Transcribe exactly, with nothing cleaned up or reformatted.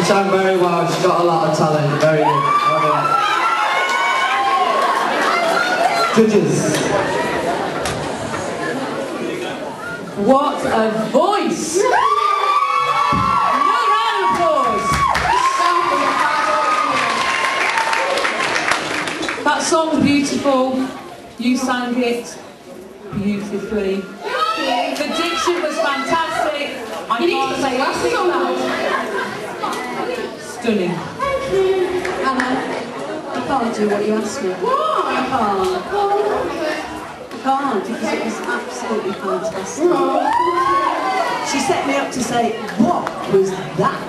sang very well. She's got a lot of talent. Very good. Well Judges. What a voice! No round of applause. That song's beautiful. You sang it beautifully. The diction was fantastic. I You need can't to say say glasses anything on bad. Stunning. Hannah, I can't do what you asked me. Why? I can't. I can't, because it was absolutely fantastic. She set me up to say, what was that?